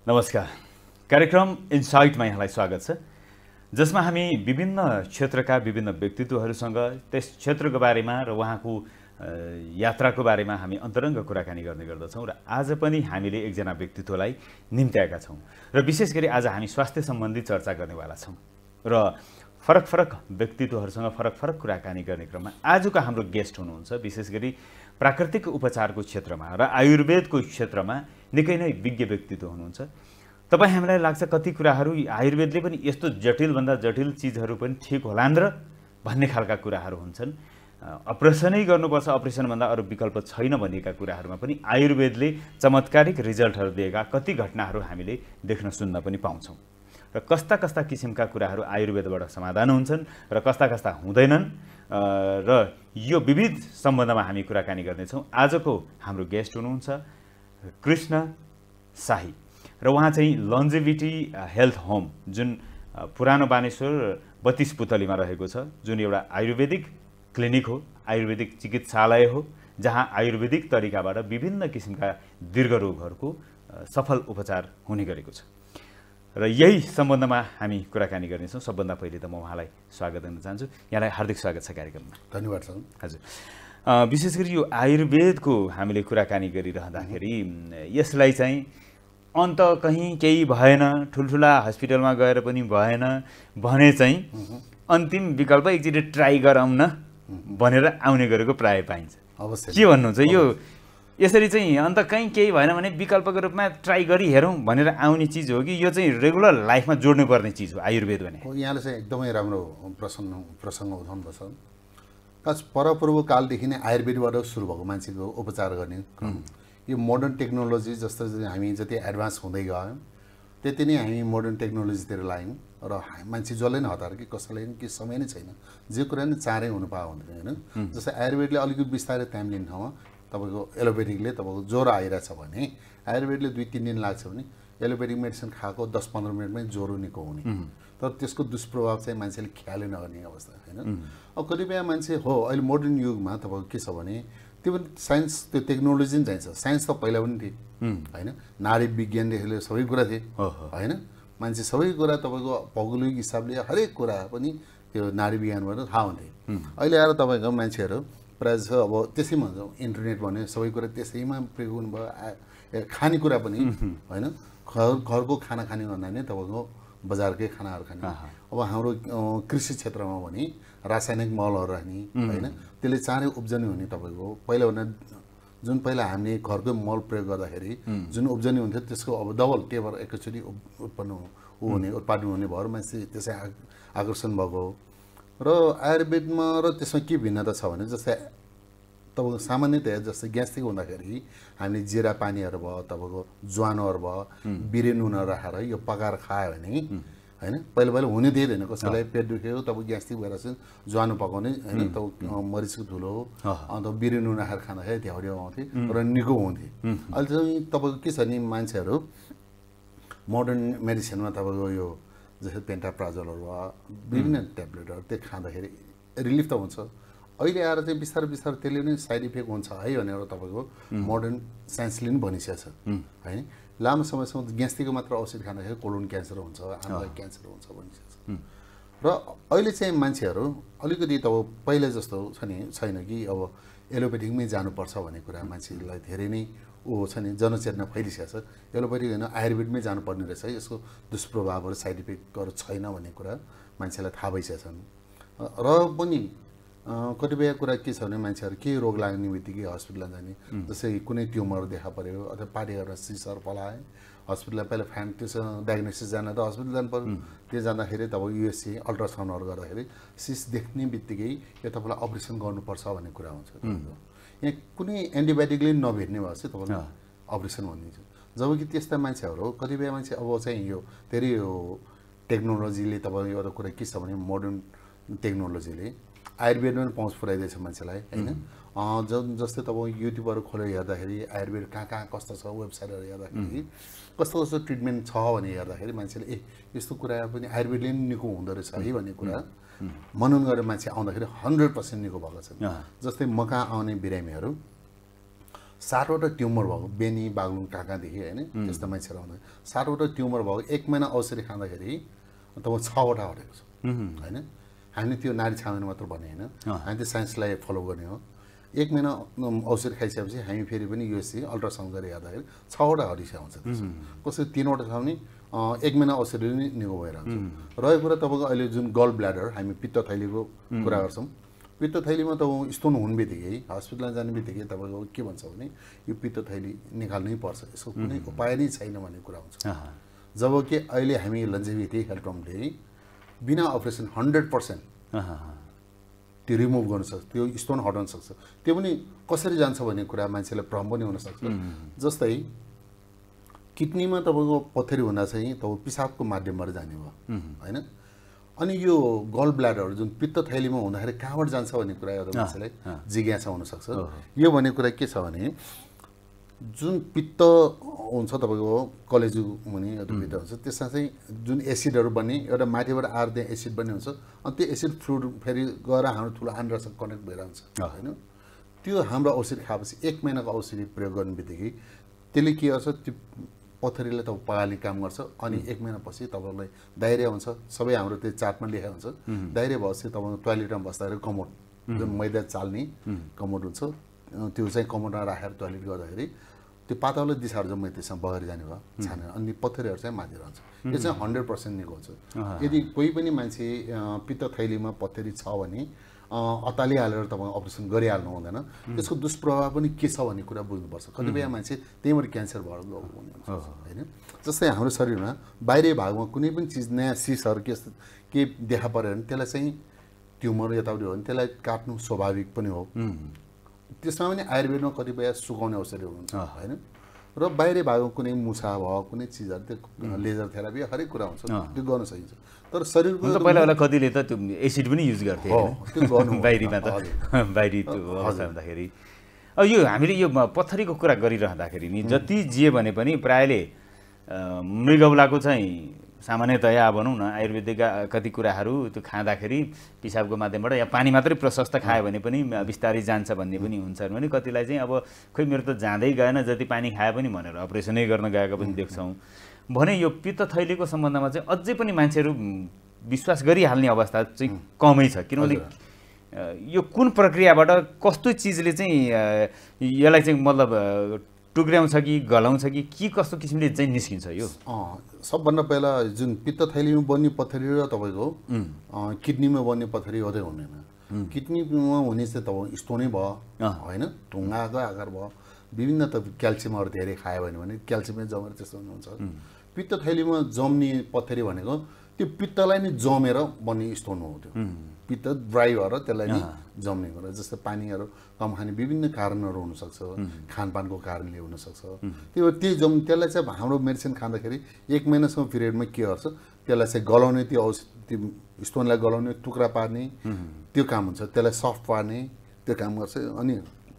नमस्कार। कार्यक्रम इन्साइटमा यहाँलाई स्वागत छ, जसमा हामी विभिन्न क्षेत्रका विभिन्न व्यक्तित्वहरूसँग त्यस क्षेत्रको बारेमा र उहाँको यात्राको बारेमा हामी अन्तरङ्ग कुराकानी गर्ने गर्दछौँ। र आज पनि हामीले एकजना व्यक्तित्वलाई निम्त्याएका छौँ र विशेष गरी आज हामी स्वास्थ्य सम्बन्धी चर्चा गर्नेवाला छौँ र फरक फरक व्यक्तित्वहरूसँग फरक फरक कुराकानी गर्ने क्रममा आजको हाम्रो गेस्ट हुनुहुन्छ विशेष गरी प्राकृतिक उपचारको क्षेत्रमा र आयुर्वेदको क्षेत्रमा निकै नै विज्ञ व्यक्तित्व हुनुहुन्छ। तपाईँ हामीलाई लाग्छ कति कुराहरू आयुर्वेदले पनि यस्तो जटिलभन्दा जटिल चिजहरू पनि ठिक होलान् र भन्ने खालका कुराहरू हुन्छन्। अपरेसनै गर्नुपर्छ, अपरेसनभन्दा अरू विकल्प छैन भनिएका कुराहरूमा पनि आयुर्वेदले चमत्कारिक रिजल्टहरू दिएका कति घटनाहरू हामीले देख्न सुन्न पनि पाउँछौँ र कस्ता कस्ता किसिमका कुराहरू आयुर्वेदबाट समाधान हुन्छन् र कस्ता कस्ता हुँदैनन् र यो विविध सम्बन्धमा हामी कुराकानी गर्नेछौँ। आजको हाम्रो गेस्ट हुनुहुन्छ कृष्ण शाही र उहाँ चाहिँ लन्जेभिटी हेल्थ होम जुन पुरानो बानेश्वर 32 पुतलीमा रहेको छ, जुन एउटा आयुर्वेदिक क्लिनिक हो, आयुर्वेदिक चिकित्सालय हो, जहाँ आयुर्वेदिक तरिकाबाट विभिन्न किसिमका दीर्घ रोगहरूको सफल उपचार हुने गरेको छ र यही सम्बन्धमा हामी कुराकानी गर्नेछौँ। सबभन्दा पहिले त म उहाँलाई स्वागत गर्न चाहन्छु। यहाँलाई हार्दिक स्वागत छ कार्यक्रममा। धन्यवाद सर। हजुर, विशेष गरी यो आयुर्वेदको हामीले कुराकानी गरिरहँदाखेरि यसलाई चाहिँ अन्त कहीँ केही भएन, ठुल्ठुला हस्पिटलमा गएर पनि भएन भने चाहिँ अन्तिम विकल्प एकचोटि ट्राई गरौँ न भनेर आउने गरेको प्राय पाइन्छ। अवश्य के भन्नुहुन्छ यो यसरी चाहिँ अन्त कहीँ केही भएन भने विकल्पको रूपमा ट्राई गरी हेरौँ भनेर आउने चिज हो कि यो चाहिँ रेगुलर लाइफमा जोड्नुपर्ने चिज हो आयुर्वेद भने? यहाँले चाहिँ एकदमै राम्रो प्रसङ्ग उठाउनुपर्छ। खास परपूर्व कालदेखि नै आयुर्वेदबाट सुरु भएको मान्छेको उपचार गर्ने यो मोडर्न टेक्नोलोजी जस्तो हामी जति एडभान्स हुँदै गयौँ त्यति नै हामी मोडर्न टेक्नोलोजीतिर लाग्यौँ र मान्छे जसले नै हतार कि कसैलाई कि समय नै छैन, जे कुरा नै चाँडै हुनु पायो हुँदैन होइन। जस्तै आयुर्वेदले अलिकति बिस्तारै टाइम लिने ठाउँमा तपाईँको एलोपेथिकले तपाईँको ज्वरो आइरहेछ भने आयुर्वेदले 2-3 दिन लाग्छ भने एलोपेथिक मेडिसिन खाएको 10-15 मिनटमै ज्वरो निको हुने, तर त्यसको दुष्प्रभाव चाहिँ मान्छेले ख्यालै नगर्ने अवस्था होइन। अब कतिपय मान्छे हो अहिले मोडर्न युगमा तपाईँको के छ भने त्यो पनि साइन्स त्यो टेक्नोलोजी पनि चाहिन्छ। साइन्स त पहिला पनि थिए होइन, नारी विज्ञानदेखि लिएर सबै कुरा थिए होइन, मान्छे सबै कुरा तपाईँको भौगोलिक हिसाबले हरेक कुरा पनि त्यो नारी विज्ञानबाट थाहा हुन्थे। अहिले आएर तपाईँको मान्छेहरू प्रायः जस्तो अब त्यसैमा इन्टरनेट भन्ने सबै कुरा त्यसैमा प्रयोग हुनुभयो। खानेकुरा पनि होइन, घरको खाना खाने भन्दा नै तपाईँको बजारकै खानाहरू खाने। अब हाम्रो कृषि क्षेत्रमा भने रासायनिक मलहरू राख्ने होइन, त्यसले चाँडै उब्जनी हुने। तपाईँको पहिलाभन्दा जुन पहिला हामीले घरको मल प्रयोग गर्दाखेरि जुन उब्जनी हुन्थ्यो त्यसको अब डबल टेबर एकैचोटि उत्पादन हुने भएर मान्छे त्यसै आकर्षण भएको। र आयुर्वेदमा र त्यसमा के भिन्नता छ भने जस्तै तपाईँको सामान्यतया जस्तै ग्यास्ट्रिक हुँदाखेरि हामीले जिरा पानीहरू भयो, तपाईँको ज्वानोहरू भयो, बिरे नुनहरू राखेर यो पकाएर खायो भने होइन, पहिला हुने दिँदैन कसैलाई पेट दुख्यो तपाईँ ग्यास्ट्रिक भएर चाहिँ ज्वानो पकाउने होइन, तपाईँ मरिचको धुलो अन्त बिरे नुन राखेर खाँदाखेरि ढ्याउरी आउँथे र निको हुन्थे। अहिले चाहिँ तपाईँको के छ नि मान्छेहरू मोडर्न मेडिसिनमा तपाईँको यो जस्तै पेन्टाप्राजोलहरू भयो विभिन्न ट्याब्लेटहरू त्यो खाँदाखेरि रिलिफ त हुन्छ। अहिले आएर चाहिँ बिस्तारै बिस्तारै त्यसले नै साइड इफेक्ट हुन्छ है भनेर तपाईँको मोडर्न साइन्सले पनि भनिसकेको छ होइन। लामो समयसम्म ग्यास्ट्रिकको मात्र औषधि खाँदाखेरि कोलोन क्यान्सर हुन्छ, आमालाई क्यान्सर हुन्छ भनिसकेको छ। र अहिले चाहिँ मान्छेहरू अलिकति त पहिला जस्तो छ नि छैन कि अब एलोपेथिकमै जानुपर्छ भन्ने कुरा मान्छेलाई धेरै नै छ नि जनचेतना फैलिसकेको छ। एलोपेथिक होइन आयुर्वेदमै जानुपर्ने रहेछ, यसको दुष्प्रभावहरू साइड इफेक्टहरू छैन भन्ने कुरा मान्छेलाई थाहा भइसकेको छन्। र पनि कतिपय कुरा के छ भने मान्छेहरू केही रोग लाग्ने बित्तिकै हस्पिटल जाने, जस्तै कुनै ट्युमर देखा पर्यो अथवा पार्टी गरेर सिसहरू पलाए हस्पिटललाई पहिला त्यसो डायग्नोसिस जान त हस्पिटल जानु पर्यो। त्यो जाँदाखेरि तपाईँ युएसए अल्ट्रासाउन्डहरू गर्दाखेरि सिस देख्ने बित्तिकै यो तपाईँलाई अपरेसन गर्नुपर्छ भन्ने कुरा हुन्छ। यहाँ कुनै एन्टिबायोटिकले नभेट्ने भए चाहिँ तपाईँलाई अपरेसन भनिदिन्छ। जबकि त्यस्ता मान्छेहरू कतिपय मान्छे अब चाहिँ यो धेरै यो टेक्नोलोजीले तपाईँ एउटा कुरा के छ भने मोडर्न टेक्नोलोजीले आयुर्वेदमा पनि पहुँच पुऱ्याइदिएछ मान्छेलाई होइन। जस्तै तपाईँ युट्युबहरू खोलेर हेर्दाखेरि आयुर्वेद कहाँ कहाँ कस्तो छ वेबसाइटहरू हेर्दाखेरि कस्तो कस्तो ट्रिटमेन्ट छ भने हेर्दाखेरि मान्छेले यस्तो कुरा पनि आयुर्वेदले पनि निको हुँदो रहेछ है भन्ने कुरा मनन गरेर मान्छे आउँदाखेरि 100% निको भएको छ। जस्तै म कहाँ आउने बिरामीहरू 7वटा ट्युमर भएको बेनी बागलुङ कहाँदेखि होइन त्यस्तो मान्छेहरू आउँदा 7वटा ट्युमर भएको 1 महिना औषधि खाँदाखेरि तपाईँ 6वटा हटेको छ होइन। हामीले त्यो नाडी छामेर मात्र भने होइन, हामी त्यो साइन्सलाई फलो गर्ने हो। 1 महिना औषधि खाइसकेपछि हामी फेरि पनि युएससी अल्ट्रासाउन्ड गरेर हेर्दाखेरि 6वटा हडिस आउँछ। कसै 3वटा छ भने 1 महिना औषधि नै निको भएर आउँछ। रहेको कुरा तपाईँको अहिले जुन गल ब्ल्याडर हामी पित्त थैलीको कुरा गर्छौँ, पित्त थैलीमा तपाईँ स्टोन हुने बित्तिकै हस्पिटलमा जाने बित्तिकै तपाईँको के भन्छ भने यो पित्त थैली निकाल्नै पर्छ, यसको कुनै उपाय नै छैन भन्ने कुरा हुन्छ। जबकि अहिले हामी लन्जेभिटी हेल्थले बिना अपरेसन 100% त्यो रिमुभ गर्न सक्छ, त्यो स्टोन हटाउन सक्छ। त्यो पनि कसरी जान्छ भन्ने कुरा मान्छेलाई भ्रम पनि हुनसक्छ। जस्तै किडनीमा तपाईँको पत्थरी हुँदा चाहिँ तपाईँ पिसाबको माध्यमबाट जाने भयो होइन। अनि यो गल ब्ल्याडर जुन पित्त थैलीमा हुँदाखेरि कहाँबाट जान्छ भन्ने कुरा एउटा मान्छेलाई जिज्ञासा हुनसक्छ। यो भन्ने कुरा के छ भने जुन पित्त हुन्छ तपाईँको कलेजु मुनि एउटा पित्त हुन्छ, त्यसमा चाहिँ जुन एसिडहरू बन्ने एउटा माथिबाट आएर त्यहाँ एसिड बन्ने हुन्छ। अनि त्यो एसिड फ्लुइड फेरि गएर हाम्रो ठुलो आन्द्रासँग कनेक्ट भएर हुन्छ होइन। त्यो हाम्रो औषधि खाएपछि 1 महिनाको औषधि प्रयोग गर्ने बित्तिकै त्यसले के गर्छ, त्यो पत्थरीलाई तपाईँ पगाल्ने काम गर्छ। अनि 1 महिनापछि तपाईँलाई डाइरिया हुन्छ। सबै हाम्रो त्यो चार्टमा लेखेको हुन्छ। डाइरिया भएपछि तपाईँको टोयलेटमा बस्दाखेरि कमोड जुन मैदा चाल्ने कमोड हुन्छ, त्यो चाहिँ कमोडमा राखेर टोयलेट गर्दाखेरि त्यो पातलो दिशाहरू जम्मै त्यसमा बगेर जाने भयो छानेर, अनि पत्थरीहरू चाहिँ माथि रहन्छ। यो चाहिँ 100% निको हुन्छ। यदि कोही पनि मान्छे पित्त थैलीमा पत्थरी छ भने अतालिहालेर तपाईँ अपरेसन गरिहाल्नु हुँदैन। त्यसको दुष्प्रभाव पनि के छ भन्ने कुरा बुझ्नुपर्छ। कतिपय मान्छे त्यहीँबाट क्यान्सर भएर गएको हुन्छ होइन। जस्तै हाम्रो शरीरमा बाहिरी भागमा कुनै पनि चिज नयाँ सिसहरू के देखा पऱ्यो भने त्यसलाई चाहिँ ट्युमर यताउति हो भने त्यसलाई काट्नु स्वाभाविक पनि हो। त्यसमा पनि आयुर्वेदमा कतिपय सुकाउने औषधिहरू हुन्छ होइन। र बाहिरी भागमा कुनै मुसा भयो कुनै चिजहरू त्यो लेजर थेरापी हरेक कुरा हुन्छ, त्यो गर्न सकिन्छ। तर शरीरको पहिला कतिले त त्यो एसिड पनि युज गर्थे त्यो गर्नु बाहिरीमा त बाहिरी त्यो अवस्था हुँदाखेरि। अब यो हामीले यो पत्थरीको कुरा गरिरहँदाखेरि नि जति जे भने पनि प्रायले मृगौलाको चाहिँ सामान्यतया भनौँ न आयुर्वेदिकका कति कुराहरू त्यो खाँदाखेरि पिसाबको माध्यमबाट या पानी मात्रै प्रशस्त खायो भने पनि बिस्तारै जान्छ भन्ने पनि हुन्छ भने कतिलाई चाहिँ अब खोइ मेरो त जाँदै गएन जति पानी खाए पनि भनेर अपरेसनै गर्न गएका पनि देख्छौँ भने यो पित्त थैलीको सम्बन्धमा चाहिँ अझै पनि मान्छेहरू विश्वास गरिहाल्ने अवस्था चाहिँ कमै छ। किनभने यो कुन प्रक्रियाबाट कस्तो चिजले चाहिँ यसलाई चाहिँ मतलब टुक्र्याउँछ कि गलाउँछ कि कस्तो किसिमले चाहिँ निस्किन्छ यो? सबभन्दा पहिला जुन पित्त थैलीमा बन्ने पत्थरी र तपाईँको किडनीमा बन्ने पत्थरी हुँदै हुँदैन। किडनीमा हुने चाहिँ तपाईँ स्टोनै भयो होइन, ढुङ्गाको आकार भयो, विभिन्न त क्याल्सियमहरू धेरै खायो भने क्याल्सियमै जमेर त्यस्तो हुन्छ। पित्त थैलीमा जम्ने पत्थरी भनेको त्यो पित्तलाई नै जमेर बन्ने स्टोन हो। त्यो पित्त ड्राई भएर त्यसलाई नै जम्ने कुरा। जस्तै पानीहरू कम खाने विभिन्न कारणहरू हुनसक्छ, खानपानको कारणले हुनसक्छ। त्यही त्यसलाई चाहिँ हाम्रो मेडिसिन खाँदाखेरि 1 महिनासम्म पिरियडमा के गर्छ, त्यसलाई चाहिँ गलाउने, त्यो त्यो स्टोनलाई गलाउने, टुक्रा पार्ने त्यो काम हुन्छ, त्यसलाई सफ्ट पार्ने त्यो काम गर्छ। अनि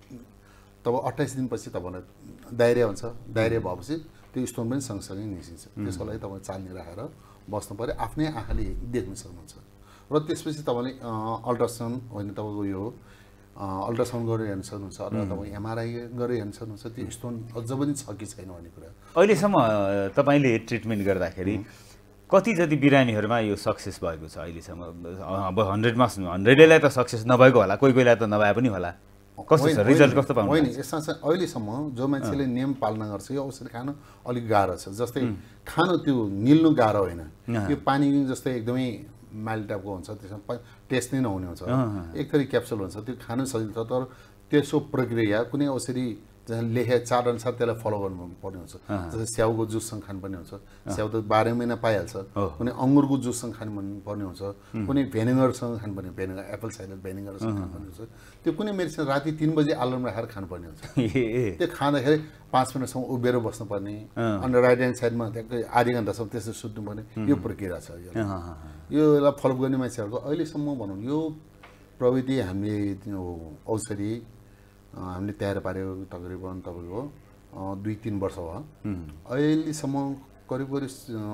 तब 28 दिनपछि तपाईँलाई डाइरिया हुन्छ। डाइरिया भएपछि त्यो स्टोन पनि सँगसँगै निस्किन्छ। त्यसको लागि तपाईँ चाल्नी राखेर बस्नु पऱ्यो, आफ्नै आँखाले देख्न सक्नुहुन्छ। र त्यसपछि तपाईँले अल्ट्रासाउन्ड होइन तपाईँको यो अल्ट्रासाउन्ड गरेर हेर्न सक्नुहुन्छ अथवा तपाईँ एमआरआई गरेर हेर्न सक्नुहुन्छ त्यो स्टोन अझ पनि छ कि छैन भन्ने कुरा। अहिलेसम्म तपाईँले ट्रिटमेन्ट गर्दाखेरि कति जति बिरामीहरूमा यो सक्सेस भएको छ अहिलेसम्म? अब 100मा 100लाई त सक्सेस नभएको होला, कोही कोहीलाई त नभए पनि होला। कस्तो छ रिजल्ट कस्तो पाउनु? होइन, यसमा चाहिँ अहिलेसम्म जो मान्छेले नियम पालना गर्छ यो औषधि खान अलिक गाह्रो छ। जस्तै खान त्यो निल्नु गाह्रो होइन, यो पानी जस्तै एकदमै माइल्ड टाइपको हुन्छ, त्यसमा टेस्ट नै नहुने हुन्छ। एक थरी क्याप्सुल हुन्छ, त्यो खानु सकिन्छ। तर त्यसको प्रक्रिया कुनै औषधि जहाँ लेखे चार्ट अनुसार त्यसलाई फलो गर्नुपर्ने हुन्छ। जस्तै स्याउको जुससँग खानुपर्ने हुन्छ, स्याउ त 12 महिना पाइहाल्छ। कुनै अङ्गुरको जुससँग खानुपर्ने हुन्छ, कुनै भेनिगरसँग खानुपर्ने, भेनिगर एप्पल साइडर भेनिगरसँग खानुपर्ने हुन्छ। त्यो कुनै मेडिसिन राति 3 बजे अलार्म राखेर खानुपर्ने हुन्छ। त्यो खाँदाखेरि 5 मिनटसम्म उभिएर बस्नुपर्ने, अनि राइट ह्यान्ड साइडमा ट्याक्कै आधी घन्टासम्म त्यसो सुत्नुपर्ने, यो प्रक्रिया छ। योलाई फलो गर्ने मान्छेहरूको अहिलेसम्म भनौँ यो प्रविधि हामीले औषधि हामीले तयार पार्यो तकरिबन तपाईँको 2-3 वर्ष भयो। अहिलेसम्म करिब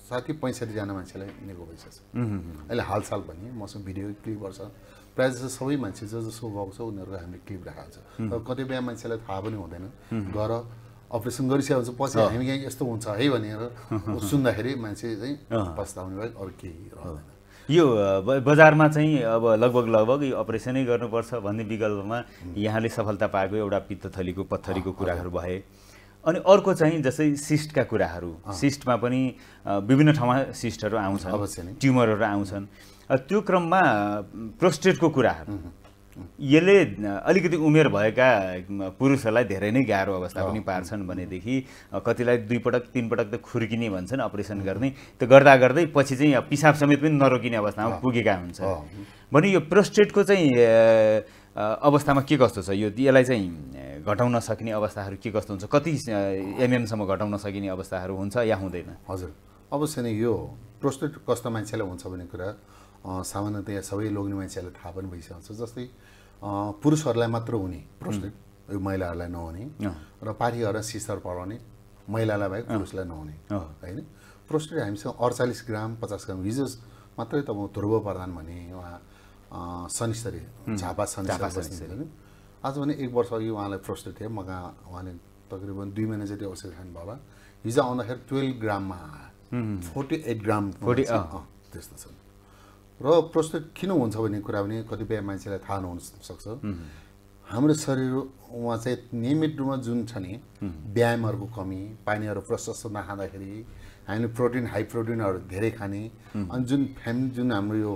60-65 जना मान्छेलाई निको भइसक्छ अहिले हालसाल पनि मसँग भिडियो क्लिपहरू छ प्रायः जस्तो सबै मान्छे जसको भएको छ उनीहरूको हामीले क्लिप राखेको छ तर कतिपय मान्छेलाई थाहा पनि हुँदैन गएर अपरेसन गरिसकेको हुन्छ पछि हामी यहाँ यस्तो हुन्छ है भनेर सुन्दाखेरि मान्छे चाहिँ पस्ताउने भए अरू केही रहँदैन यो बजारमा चाहिँ अब लगभग यो अपरेसनै गर्नुपर्छ भन्ने विकल्पमा यहाँले सफलता पाएको एउटा पित्तथलीको पत्थरीको कुराहरू भए अनि अर्को चाहिँ जस्तै सिस्टका कुराहरू सिस्टमा पनि विभिन्न ठाउँमा सिस्टहरू आउँछन् ट्युमरहरू आउँछन् त्यो क्रममा प्रोस्टेटको कुराहरू यसले अलिकति उमेर भएका पुरुषहरूलाई धेरै नै गाह्रो अवस्था पनि पार्छन् भनेदेखि कतिलाई 2 पटक 3 पटक त खुर्किने भन्छन् अपरेसन गर्ने त्यो गर्दा गर्दै पछि चाहिँ पिसाब समेत पनि नरोकिने अवस्थामा पुगेका हुन्छ भने यो प्रोस्टेटको चाहिँ अवस्थामा के कस्तो छ यसलाई चाहिँ घटाउन सकिने अवस्थाहरू के कस्तो हुन्छ कति एमएमसम्म घटाउन सकिने अवस्थाहरू हुन्छ या हुँदैन हजुर अवश्य नै यो प्रोस्टेट कस्तो मान्छेलाई हुन्छ भन्ने कुरा सामान्यतया सबै लोग्ने मान्छेहरूलाई थाहा पनि भइसकेको छ जस्तै पुरुषहरूलाई मात्र हुने प्रोस्टेट यो महिलाहरूलाई नहुने र पाठीहरूलाई सिस्टर पढाउने महिलालाई बाहेक पुरुषलाई नहुने होइन प्रोस्टेट हामीसँग 48 ग्राम 50 ग्राम हिजो मात्रै त म ध्रुव प्रधान भने उहाँ शनिश्चरी झापा शनिश्चरी आज भने 1 वर्ष अघि उहाँलाई प्रोस्टेट थियो म कहाँ उहाँले तकरिबन 2 महिना जति औषधि खानु भयो हिजो आउँदाखेरि 12 ग्राममा आयो 48 ग्राम त्यस्तो छ र प्रोस्टेट किन हुन्छ भन्ने कुरा पनि कतिपय मान्छेलाई थाहा नहुन सक्छ हाम्रो शरीरमा चाहिँ नियमित रूपमा जुन छ नि व्यायामहरूको कमी पानीहरू प्रशस्त नखाँदाखेरि हामीले प्रोटिन हाई प्रोटिनहरू धेरै खाने अनि जुन हाम्रो यो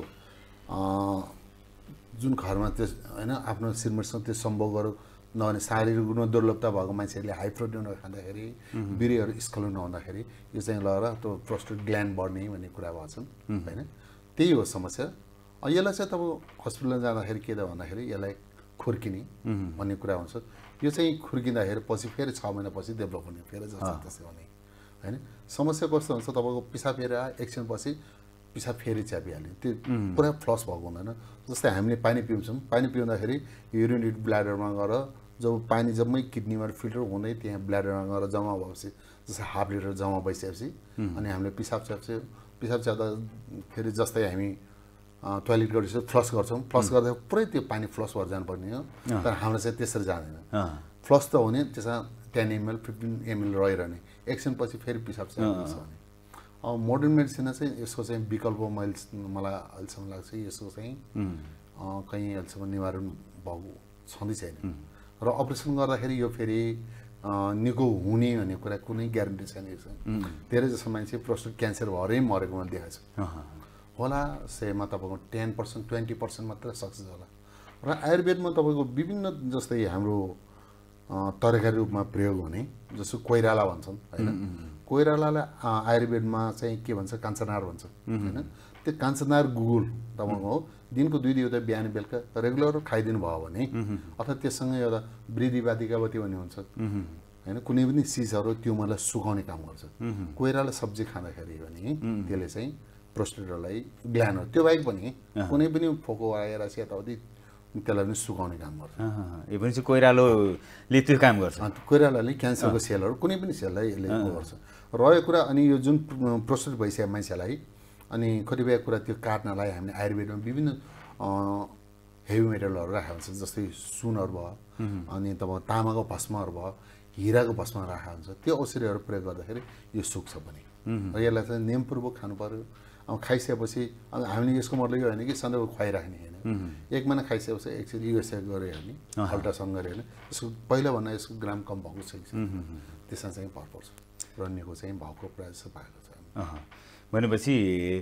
जुन घरमा त्यो होइन आफ्नो श्रीमतीसँग त्यो सम्भव गरौँ नभने शारीरिक रूपमा दुर्लभता भएको मान्छेहरूले हाई प्रोटिनहरू खाँदाखेरि बिरेहरू स्खलन नहुँदाखेरि यो चाहिँ लगेर त्यो प्रोस्टेट ग्ल्यान्ड बढ्ने भन्ने कुरा भएको छन् होइन त्यही हो समस्या यसलाई चाहिँ तपाईँ हस्पिटलमा जाँदाखेरि के त भन्दाखेरि यसलाई खुर्किने भन्ने कुरा हुन्छ यो चाहिँ खुर्किँदाखेरि पछि फेरि 6 महिनापछि डेभलप हुने फेरि जस्तो त्यसै हुने होइन समस्या कस्तो हुन्छ तपाईँको पिसाब फेरि एकछिनपछि पिसाब फेरि च्यापिहाल्यो त्यो पुरा फ्लस भएको हुँदैन जस्तै हामीले पानी पिउँछौँ पानी पिउँदाखेरि युरिनेट ब्ल्याडरमा गएर जब पानी जम्मै किडनीबाट फिल्टर हुँदै त्यहाँ ब्ल्याडरमा गएर जम्मा भएपछि जस्तै हाफ लिटर जम्मा भइसकेपछि अनि हामीले पिसाब च्याप्दा फेरि जस्तै हामी टोयलेट गरेपछि फ्लस गर्छौँ फ्लस गर्दा पुरै त्यो पानी फ्लस भएर जानुपर्ने हो तर हाम्रो चाहिँ त्यसरी जाँदैन फ्लस त हुने त्यसमा 10 ml 15 ml रहिरहने एकछिनपछि फेरि पिसाब च्याप्छ भने अब मोडर्न मेडिसिनमा चाहिँ यसको चाहिँ विकल्प मलाई अहिलेसम्म लाग्छ यसको चाहिँ कहीँ अहिलेसम्म निवारण भएको छँदै छैन र अपरेसन गर्दाखेरि यो फेरि निको हुने भन्ने कुरा कुनै ग्यारेन्टी छैन धेरै जसो मान्छे प्रोस्टेट क्यान्सर भएरै मरेको मैले देखाएको छु होला सेमा तपाईँको 10% 20% मात्र सक्सेस होला र आयुर्वेदमा तपाईँको विभिन्न जस्तै हाम्रो तरकारी रूपमा प्रयोग हुने जस्तो कोइराला भन्छन् होइन कोइरालालाई आयुर्वेदमा चाहिँ के भन्छ काञ्चनार भन्छ होइन त्यो काञ्चनार गुगुल तपाईँको हो दिनको 2 दिउँदा बिहान बेलुका रेगुलर खाइदिनु भयो भने अथवा त्यससँग एउटा वृद्धिवादिकावती भन्ने हुन्छ होइन कुनै पनि चिजहरू ट्युमरलाई सुकाउने काम गर्छ कोइराला सब्जी खाँदाखेरि भने त्यसले चाहिँ प्रोस्टेटलाई ग्ल्यान्ड हो त्यो बाहेक पनि कुनै पनि फोको आएर चाहिँ यताउति त्यसलाई पनि सुकाउने काम गर्छ यो पनि चाहिँ कोइरालोले त्यो काम गर्छ कोइरालाले क्यान्सरको सेलहरू कुनै पनि सेललाई यसले गर्छ रह्यो कुरा अनि यो जुन प्रोस्टेट भइसकेको मान्छेलाई अनि कतिपय कुरा त्यो काट्नलाई हामीले आयुर्वेदमा विभिन्न हेभी मेटलहरू राखेको हुन्छ जस्तै सुनहरू भयो अनि तपाईँ तामाको भस्महरू भयो हिराको भस्म राखेको हुन्छ त्यो औषधिहरू प्रयोग गर्दाखेरि यो सुक्छ पनि र यसलाई चाहिँ नियमपूर्वक खानु पर्यो अब खाइसकेपछि अब हामीले यसको मतलब यो होइन कि सधैँ खुवाइराख्ने होइन 1 महिना खाइसकेपछि एकछिन युएसए गऱ्यो भने अल्ट्रासाउन्ड गऱ्यो भने यसको पहिलाभन्दा यसको ग्राम कम भएको छ त्यसमा चाहिँ फरक पर्छ रन्नेको चाहिँ भाउको प्रायः जस्तो भएको छ भनेपछि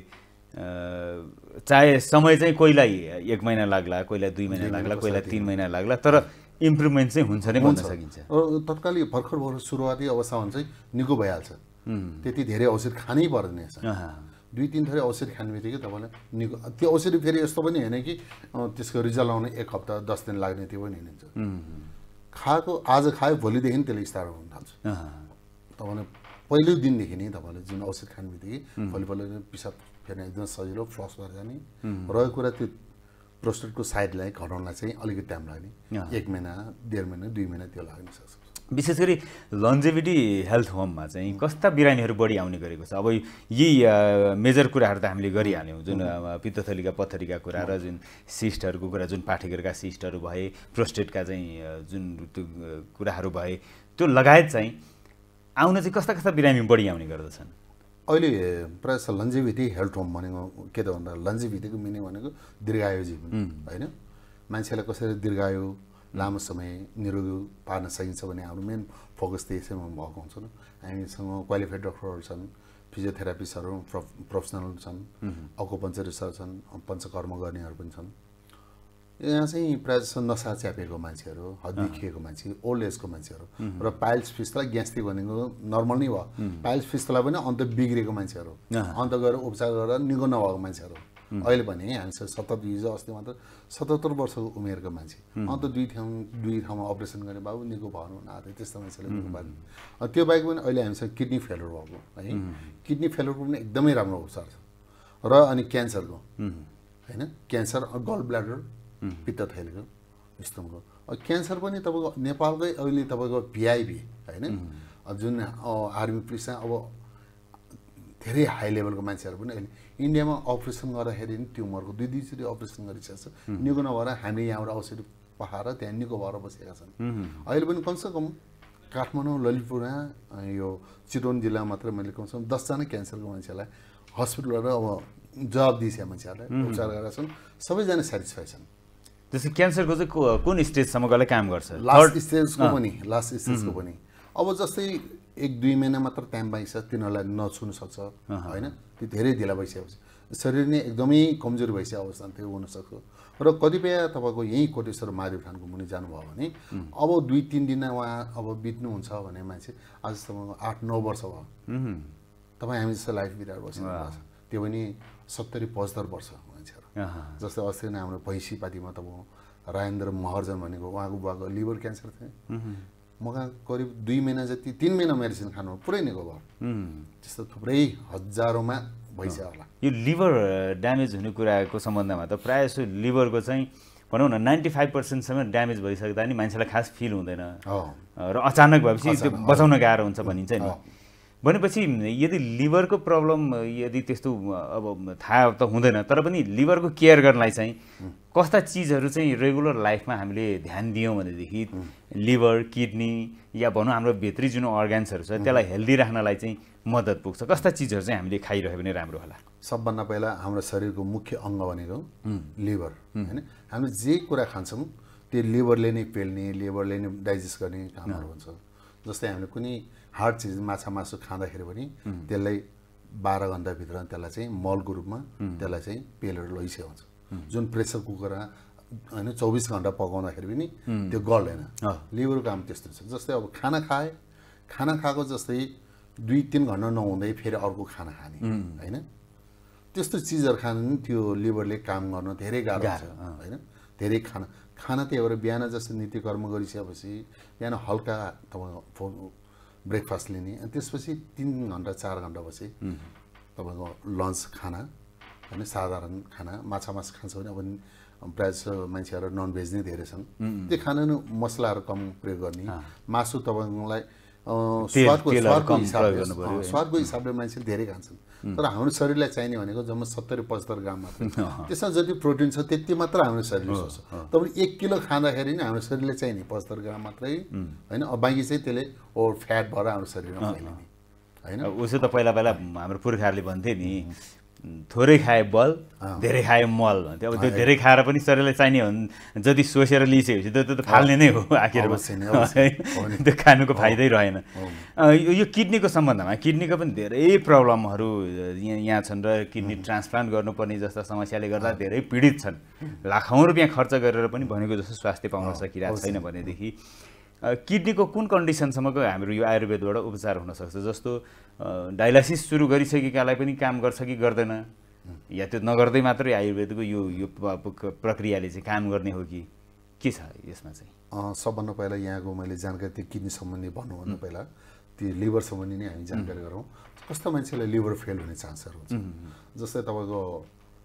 चाहे समय चाहिँ कोहीलाई 1 महिना लाग्ला कोहीलाई 2 महिना लाग्ला कोहीलाई 3 महिना लाग्ला तर इम्प्रुभमेन्ट चाहिँ हुन्छ नै भन्न सकिन्छ तत्कालै भर्खर सुरुवाती अवस्थामा चाहिँ निको भइहाल्छ त्यति धेरै औषध खानै पर्दैन 2-3 थरी औषधि खाने बित्तिकै तपाईँलाई निको त्यो औषधि फेरि यस्तो पनि होइन कि त्यसको रिजल्ट आउन 1 हप्ता 10 दिन लाग्ने त्यो पनि हुन्छ खाएको आज खायो भोलिदेखि त्यसले स्टार्ट हुन थाल्छ तपाईँले पहिलो दिनदेखि नै तपाईँले जुन औषध खाने बित्तिकै भोलिपल्ट पिसाब फेर्न एकदम सजिलो फ्लस भएर जाने रहेको कुरा त्यो प्रोस्टेटको साइडलाई घटाउनलाई चाहिँ अलिकति टाइम लाग्ने 1 महिना 1.5 महिना 2 महिना त्यो लाग्न सक्छ विशेष गरी लन्जेभिटी हेल्थ होममा चाहिँ कस्ता बिरामीहरू बढी आउने गरेको छ? अब यी मेजर कुराहरू त हामीले गरिहाल्यौँ, जुन पित्तथलीका पत्थरीका कुरा र जुन सिस्टहरूको कुरा, जुन पाठेघरका सिस्टहरू भए, प्रोस्टेटका चाहिँ जुन कुराहरू भए, त्यो लगायत चाहिँ आउन चाहिँ कस्ता कस्ता बिरामी बढी आउने गर्दछन्? अहिले प्रायः जस्तो लन्जेभिटी हेल्थ होम भनेको के त भन्दा लन्जेभिटीको मिनिङ भनेको दीर्घायु जीवन होइन। मान्छेलाई कसरी दीर्घायु लामो समय निरोगी पार्न सकिन्छ भने हाम्रो मेन फोकस त्यसैमा भएको हुन्छ। हामीसँग क्वालिफाइड डक्टरहरू छन्, फिजियोथेरापिस्टहरू प्रोफेसनल छन्, अकुपञ्चरिस्टहरू छन्, पञ्चकर्म गर्नेहरू पनि छन्। यहाँ चाहिँ प्रायः जस्तो नसा च्यापेको मान्छेहरू, हड्डी खिएको मान्छे, ओल्ड एजको मान्छेहरू र पाइल्स फिस्टुला ग्यास्ट्रिक भनेको नर्मल नै भयो। पाइल्स फिस्टुला पनि अन्त बिग्रेको मान्छेहरू, अन्त गएर उपचार गरेर निको नभएको मान्छेहरू अहिले पनि हामीसँग 77 हिजो अस्ति मात्र 77 वर्षको उमेरको मान्छे अन्त दुई ठाउँमा अपरेसन गर्ने बाबु निको भएन आधा त्यस्तो मान्छेले निको पार्ने। त्यो बाहेक पनि अहिले हामीसँग किडनी फेलर भएको है, किडनी फेलरको पनि एकदमै राम्रो उपचार छ। र अनि क्यान्सरको होइन, क्यान्सर गल ब्ल्याडर पित्तथलीको स्तम्भको क्यान्सर पनि तपाईँको नेपालकै अहिले तपाईँको भिआइपी होइन, जुन आर्मी पुलिसमा अब धेरै हाई लेभलको मान्छेहरू पनि अहिले इन्डियामा अपरेसन गर्दाखेरि नि ट्युमरको दुईचोटि अपरेसन गरिसकेको छ, निको नभएर हामीले यहाँबाट औषधि पठाएर त्यहाँ निको भएर बसेका छन्। अहिले पनि कमसेकम काठमाडौँ, ललितपुरमा, यो चितवन जिल्लामा मात्र मैले कमसेकम 10 जना क्यान्सरको मान्छेलाई हस्पिटलबाट अब जवाब दिइसकेका मान्छेहरूलाई उपचार गरेका छन्, सबैजना सेटिस्फाई छन्। जस्तै क्यान्सरको चाहिँ कुन स्टेजसम्म गएर काम गर्छ? लास्ट स्टेजको पनि अब जस्तै 1-2 महिना मात्र टाइम बाँकी छ, तिनीहरूलाई नछुन सक्छ होइन। त्यो धेरै ढिला भइसकेपछि शरीर नै एकदमै कमजोर भइसकेको अवस्था त्यो हुनसक्छ। र कतिपय तपाईँको यहीँ कोटेश्वर महादेव थानको मुनि जानुभयो भने अब 2-3 दिन उहाँ अब बित्नुहुन्छ भने मान्छे आज तपाईँको 8-9 वर्ष भयो, तपाईँ हामी जस्तो लाइफ बिताएर बसिरहेको छ। त्यो पनि 70-75 वर्ष मान्छेहरू। जस्तै अस्ति नै हाम्रो भैँसीपातीमा तपाईँ राजेन्द्र महर्जन भनेको उहाँको बुवाको लिभर क्यान्सर थियो, मगा करिब 2 महिना जति 3 महिना मेडिसिन खानु पुरै निको भयो। त्यस्तो थुप्रै हजारौँमा भइसक्यो होला। यो लिभर ड्यामेज हुने कुराको सम्बन्धमा त प्रायः जस्तो लिभरको चाहिँ भनौँ न 95%सम्म ड्यामेज भइसक्दा नि मान्छेलाई खास फिल हुँदैन र अचानक भएपछि त्यो बचाउन गाह्रो हुन्छ भनिन्छ नि। भनेपछि यदि लिभरको प्रब्लम यदि त्यस्तो अब थाहा त हुँदैन, तर पनि लिभरको केयर गर्नलाई चाहिँ कस्ता चिजहरू चाहिँ रेगुलर लाइफमा हामीले ध्यान दियौँ भनेदेखि लिभर, किडनी या भनौँ हाम्रो भित्री जुन अर्गान्सहरू छ त्यसलाई हेल्दी राख्नलाई चाहिँ मद्दत पुग्छ? कस्ता चिजहरू चाहिँ हामीले खाइरह्यो भने राम्रो होला? सबभन्दा पहिला हाम्रो शरीरको मुख्य अङ्ग भनेको लिभर होइन। हामीले जे कुरा खान्छौँ त्यो लिभरले नै पेल्ने, लिभरले नै डाइजेस्ट गर्ने कामहरू हुन्छ। जस्तै हामीले कुनै हार्ड चिज माछा मासु खाँदाखेरि पनि त्यसलाई 12 घन्टाभित्र त्यसलाई चाहिँ मलको रूपमा त्यसलाई चाहिँ पेलेर लैसकेको हुन्छ। जुन प्रेसर कुकरमा होइन 24 घन्टा पकाउँदाखेरि पनि त्यो गल्दैन। लिभरको काम त्यस्तो छ। जस्तै अब खाना खाएको जस्तै 2-3 घन्टा नहुँदै फेरि अर्को खाना खाने होइन, त्यस्तो चिजहरू खानु नि त्यो लिभरले काम गर्न धेरै गाह्रो हुन्छ होइन। धेरै खाना त्यही भएर बिहान जस्तो नित्यकर्म गरिसकेपछि बिहान हल्का तपाईँको ब्रेकफास्ट लिने, अनि त्यसपछि 3 घन्टा 4 घन्टापछि तपाईँको लन्च खाना होइन, साधारण खाना। माछा मासु खान्छ भने अब प्रायः जस्तो मान्छेहरू ननभेज नै धेरै छन्, त्यो खाना मसलाहरू कम प्रयोग गर्ने। मासु तपाईँलाई स्वादको हिसाबले मान्छेले धेरै खान्छन्, तर हाम्रो शरीरलाई चाहिने भनेको जम्मा 70-75 ग्राम मात्र। त्यसमा जति प्रोटिन छ त्यति मात्र हाम्रो शरीरले सोच्छ। तपाईँ 1 किलो खाँदाखेरि नि हाम्रो शरीरले चाहिने 75 ग्राम मात्रै होइन, बाँकी चाहिँ त्यसले ओभर फ्याट भएर हाम्रो शरीरमा फैलिने होइन। उसो त पहिला हाम्रो पुर्खाहरूले भन्थे नि, थोरै खाए बल धेरै खाए मल भन्थ्यो। अब त्यो धेरै खाएर पनि शरीरलाई चाहिने हो जति सोचेर लिइसकेपछि त्यो त फाल्ने नै हो आखिरमा, त्यो खानुको फाइदै रहेन। यो किडनीको सम्बन्धमा किडनीको पनि धेरै प्रब्लमहरू यहाँ छन् र किडनी ट्रान्सप्लान्ट गर्नुपर्ने जस्ता समस्याले गर्दा धेरै पीडित छन्। लाखौँ रुपियाँ खर्च गरेर पनि भनेको जस्तो स्वास्थ्य पाउन सकिरहेको छैन भनेदेखि किडनीको कुन कन्डिसनसम्मको हाम्रो यो आयुर्वेदबाट उपचार हुनसक्छ? जस्तो डायलासिस सुरु गरिसकेकालाई पनि काम गर्छ कि गर्दैन, या त्यो नगर्दै मात्रै आयुर्वेदको यो प्रक्रियाले चाहिँ काम गर्ने हो कि के छ यसमा चाहिँ? सबभन्दा पहिला यहाँको मैले जानकारी त्यो किडनी सम्बन्धी भन्नुभन्दा पहिला त्यो लिभर सम्बन्धी नै हामी जानकारी गरौँ। कस्तो मान्छेलाई लिभर फेल हुने चान्सहरू हुन्छ? जस्तै तपाईँको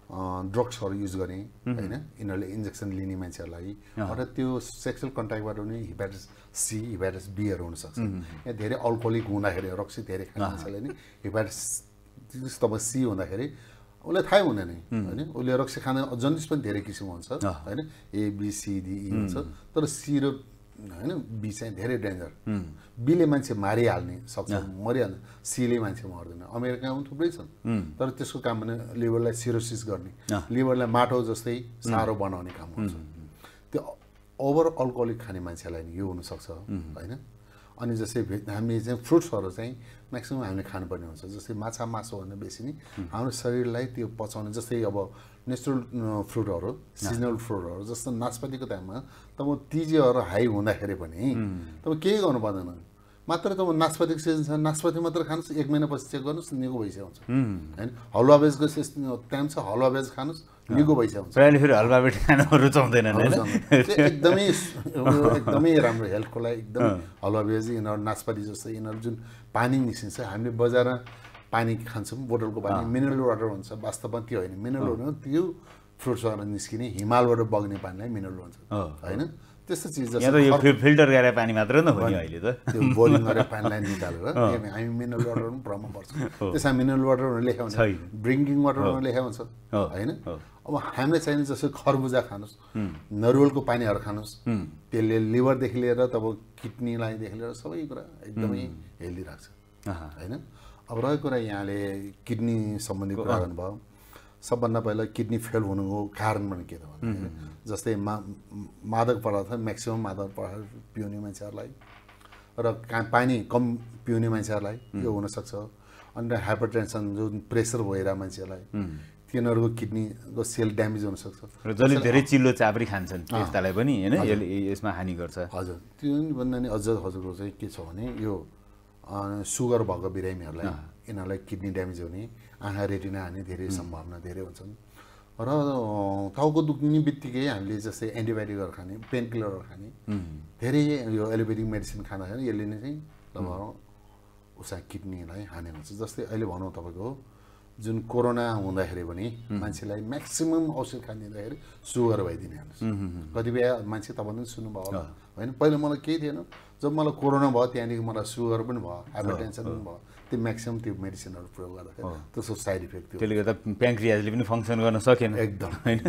ड्रग्सहरू युज गर्ने होइन यिनीहरूले इन्जेक्सन लिने मान्छेहरूलाई र त्यो सेक्सुअल कन्ट्याक्टबाट पनि हेपाटाइटिस सी हेपाटाइटिस बीहरू हुनसक्छ यहाँ धेरै अल्कोहोलिक हुँदाखेरि रक्सी धेरै खाने मान्छेलाई नि हेपाटाइटिस तपाईँ सी हुँदाखेरि उसलाई थाहै हुँदैन होइन उसले रक्सी खाने जन्डिस पनि धेरै किसिमको हुन्छ होइन ABCDE हुन्छ तर सी र होइन बी चाहिँ धेरै डेन्जर बीले मान्छे मारिहाल्ने सक्छ मरिहाल्ने सीले मान्छे मर्दैन अमेरिकामा पनि थुप्रै छन् तर त्यसको काम भने लिभरलाई सिरोसिस गर्ने लिभरलाई माटो जस्तै साह्रो बनाउने काम हुन्छ त्यो ओभर अल्कोहोलिक खाने मान्छेलाई नि यो हुनसक्छ होइन अनि जस्तै हामीले चाहिँ फ्रुट्सहरू चाहिँ म्याक्सिमम् हामीले खानुपर्ने हुन्छ जस्तै माछा मासुभन्दा बेसी नि हाम्रो शरीरलाई त्यो पचाउने जस्तै अब नेचुरल फ्रुटहरू सिजनल फ्रुटहरू जस्तो नास्पातीको टाइममा तब तिजेहरू हाई हुँदाखेरि पनि तब केही गर्नु पर्दैन मात्र तब नास्पातीको सिजन छ नास्पाती मात्र खानुहोस् 1 महिनापछि चेक गर्नुहोस् निको भइसक्यो हुन्छ होइन हलुवा बेजको टाइम छ हलुवा बेज खानुहोस् निको भइसक्यो हुन्छ प्रायले फेरि हलुवा बेज खान रुचाउँदैनन् एकदमै राम्रो हेल्थको लागि एकदम हलुवा बेज यिनीहरू नास्पाती जस्तो यिनीहरू जुन पानी निस्किन्छ हामीले बजारमा पानी खान्छौँ बोतलको पानी मिनरल वाटर हुन्छ वास्तवमा त्यो होइन मिनरल वाटर त्यो फ्रुट्सबाट निस्किने हिमालबाट बग्ने पानीलाई मिनरल भन्छ होइन त्यस्तो चिज जस्तो फिल्टर गरेर पानी मात्र न हो नि अहिले त त्यो बोरिङ गरेर पानीलाई निकालेर हामी मिनरल वाटर पनि प्रब्लम पर्छ त्यसमा मिनरल वाटर लेखा हुन्छ ड्रिङ्किङ वाटर लेखा हुन्छ होइन अब हामीलाई चाहिने जस्तो खरबुजा खानुहोस् नरिवलको पानीहरू खानुहोस् त्यसले लिभरदेखि लिएर तब किडनीलाईदेखि लिएर सबै कुरा एकदमै हेल्दी राख्छ होइन अब रहेको कुरा यहाँले किडनी सम्बन्धी कुरा गर्नुभयो सबभन्दा पहिला किडनी फेल हुनुको कारण पनि के त भन्दा जस्तै मादक पदार्थ म्याक्सिमम मादक पदार्थ पिउने मान्छेहरूलाई र पानी कम पिउने मान्छेहरूलाई यो हुनसक्छ अनि हाइपरटेन्सन जुन प्रेसर भइरहेको मान्छेहरूलाई तिनीहरूको किडनीको सेल ड्यामेज हुनसक्छ र जसले धेरै चिल्लो चाप्री खान्छन् त्यस्तालाई पनि होइन यसमा हानि गर्छ हजुर त्यो भन्दा नि अझ हजुरको चाहिँ के छ भने यो सुगर भएको बिरामीहरूलाई यिनीहरूलाई किडनी ड्यामेज हुने आँखा रेटिना हाने धेरै सम्भावना धेरै हुन्छन् र टाउको दुख्ने बित्तिकै हामीले जस्तै एन्टिबायोटिकहरू खाने पेन किलरहरू खाने धेरै यो एलोपेथिक मेडिसिन खाँदाखेरि यसले नै चाहिँ तपाईँको उसमा किडनीलाई हानि हुन्छ जस्तै अहिले भनौँ तपाईँको जुन कोरोना हुँदाखेरि पनि मान्छेलाई म्याक्सिमम औषध खानिदिँदाखेरि सुगर भइदिने हाल्नुहोस् कतिपय मान्छे तपाईँले पनि सुन्नुभयो होला होइन पहिला मलाई केही थिएन जब मलाई कोरोना भयो त्यहाँदेखि मलाई सुगर पनि भयो हाइपरटेन्सन पनि भयो त्यो म्याक्सिमम त्यो मेडिसिनहरू प्रयोग गर्दाखेरि त्यसको साइड इफेक्ट थियो त्यसले गर्दा प्याङ्क्रियाजले पनि फङ्सन गर्न सकेन एकदम होइन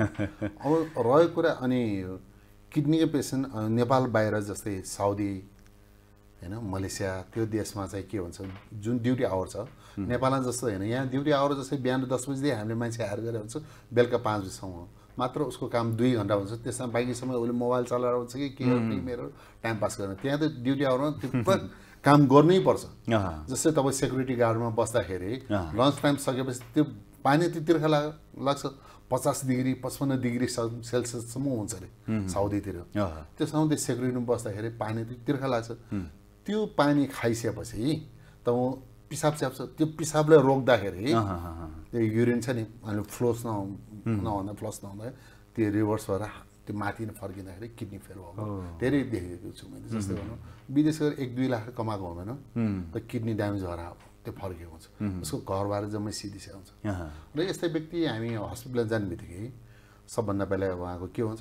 अब रहेको कुरा अनि किडनीको पेसेन्ट नेपाल बाहिर जस्तै साउदी होइन मलेसिया त्यो देशमा चाहिँ के भन्छ जुन ड्युटी आवर छ नेपालमा जस्तो होइन यहाँ ड्युटी आवर जस्तै बिहान 10 बजीदेखि हामीले मान्छे हायर गरेर हुन्छ बेलुका 5 बजीसम्म मात्र उसको काम 2 घन्टा हुन्छ त्यसमा बाँकी समय उसले मोबाइल चलाएर हुन्छ कि के मेरो टाइम पास गर्न त्यहाँ त ड्युटी आवरमा त्यो काम गर्नै पर्छ जस्तै तपाईँ सेक्युरिटी गार्डमा बस्दाखेरि लन्च टाइम सकेपछि त्यो पानी त्यो तिर्खा लाग्छ 50 डिग्री 55 डिग्री सेल्सियससम्म हुन्छ अरे साउदीतिर त्यसमा त्यो सेक्युरिटीमा बस्दाखेरि पानी त्यो तिर्खा लाग्छ त्यो पानी खाइसकेपछि त पिसाब च्याप्छ त्यो पिसाबलाई रोक्दाखेरि त्यो युरिन छ नि अनि फ्लोस नहुँदा फ्लस नहुँदा त्यो रिभर्स भएर त्यो माथि फर्किँदाखेरि किडनी फेल भएको धेरै देखेको छु मैले जस्तै भनौँ विदेश गएर 1-2 लाख कमाएको हुँदैन त किडनी ड्यामेज भएर त्यो फर्केको हुन्छ उसको घरबार जम्मै सिधिसकेको हुन्छ र यस्तै व्यक्ति हामी हस्पिटल जाने बित्तिकै सबभन्दा पहिला उहाँको के हुन्छ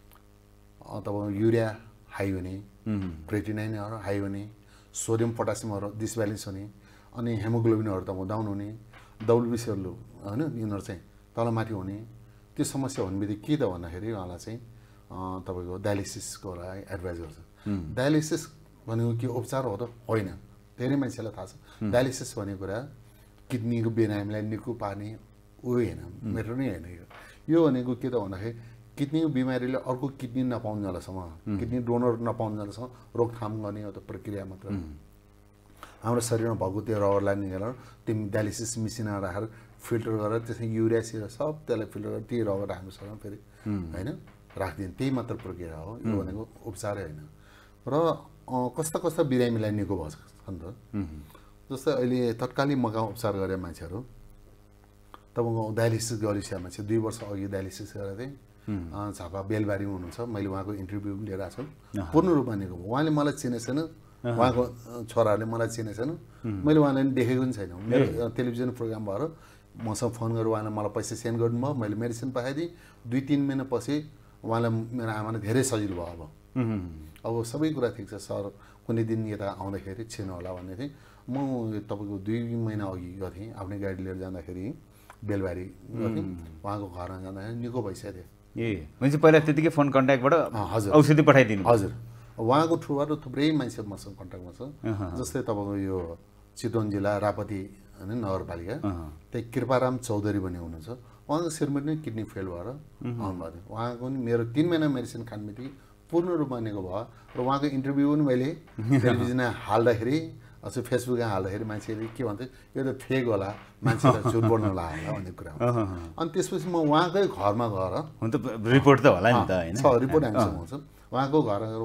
तपाईँ युरिया हाई हुने क्रेटिनाइनहरू हाई हुने सोडियम पोटासियमहरू डिसब्यालेन्स हुने अनि हेमोग्लोबिनहरू त डाउन हुने WBCहरू होइन यिनीहरू चाहिँ तलमाथि हुने त्यो समस्या हुने बित्तिकै के त भन्दाखेरि उहाँलाई चाहिँ तपाईँको डायलिसिसको एडभाइस गर्छ डायलिसिस भनेको के उपचार हो त होइन धेरै मान्छेलाई थाहा छ डायलिसिस भनेको कुरा किडनीको बिरामीलाई निको पार्ने उयो होइन मेट्रो नै होइन यो भनेको के त भन्दाखेरि किडनीको बिमारीले अर्को किडनी नपाउनु जाँदासम्म किडनी डोनर नपाउनु जाँदासम्म रोकथाम गर्ने एउटा प्रक्रिया मात्र हाम्रो शरीरमा भएको त्यो रगतलाई निकालेर त्यो डायलिसिस मेसिनमा राखेर फिल्टर गरेर त्यसमा युरिया सिरा सब त्यसलाई फिल्टर गरेर त्यही रगत हाम्रो शरीरमा फेरि होइन राखिदिने त्यही मात्र प्रक्रिया हो यो भनेको उपचारै होइन र कस्ता कस्ता बिरामीलाई निको भएको छ नि त जस्तै अहिले तत्कालीन मका उपचार गरे मान्छेहरू तपाईँको डायलिसिस गरिसकेको मान्छे 2 वर्ष अघि डायलिसिस गरेर चाहिँ झापा बेलबारीमा हुनुहुन्छ मैले उहाँको इन्टरभ्यू पनि लिएर आएको छु पूर्ण रूपमा निको उहाँले मलाई चिनेको छैन उहाँको छोराहरूले मलाई चिनेको छैन मैले उहाँलाई देखेको पनि छैन मेरो टेलिभिजन प्रोग्राम भएर मसँग फोन गरेर उहाँले मलाई पैसा सेन्ड गर्नुभयो, मैले मेडिसिन पठाइदिएँ। 2-3 महिनापछि उहाँलाई मेरो आमाले धेरै सजिलो भयो। अब सबै कुरा ठिक छ सर, कुनै दिन यता आउँदाखेरि छिर्नु होला भन्ने थिएँ। म तपाईँको 2 महिना अघि गर्थेँ, आफ्नै गाडी लिएर जाँदाखेरि बेलबारी गर्थेँ, उहाँको घरमा जाँदाखेरि निको भइसक्यो ए भनेपछि पहिला त्यतिकै फोन कन्ट्याक्टबाट हजुर औषधि पठाइदिनु? हजुर, उहाँको थ्रुबाट थुप्रै मान्छे मसँग कन्ट्याक्टमा छ। जस्तै तपाईँको यो चितवन जिल्ला रापती होइन नगरपालिका, त्यही कृपाराम चौधरी भन्ने हुनुहुन्छ, उहाँको श्रीमती नै किडनी फेल भएर आउनुभएको थियो। उहाँको पनि मेरो 3 महिना मेडिसिन खाने बित्तिकै पूर्ण रूपमा निको भयो। र उहाँको इन्टरभ्यू पनि मैले टेलिभिजनमा हाल्दाखेरि अझै फेसबुकमा हाल्दाखेरि मान्छेले के भन्थ्यो, यो त फेक होला, मान्छेलाई झुट बोल्नु होला भन्ने कुरा हो। अनि त्यसपछि म उहाँकै घरमा गएर हुन त रिपोर्ट त होला नि त हैन, रिपोर्ट हामीसँग हुन्छ, उहाँको घर गएर